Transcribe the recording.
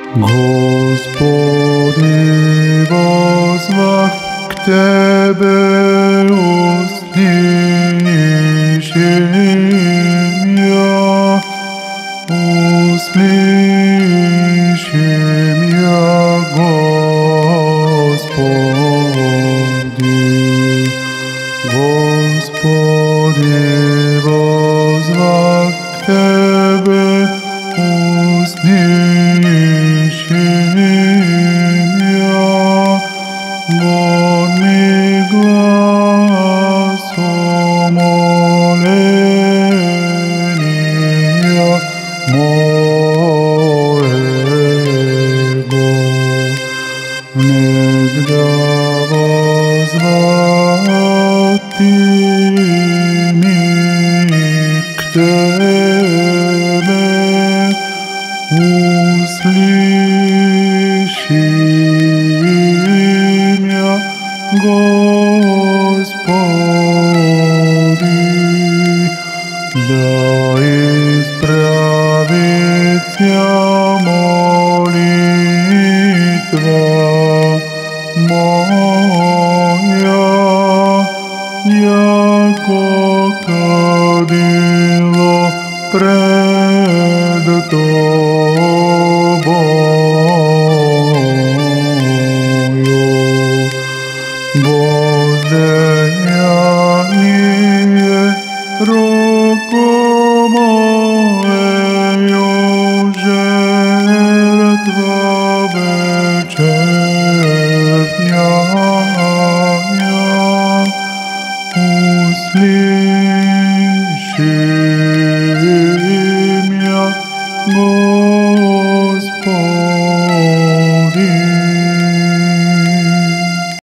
Господи, возвах к Тебе, услышим я, Господи. Господи, возвах к Тебе, услышим я, вон ми глас умоления моего, негда возвратими к Тебе, услыши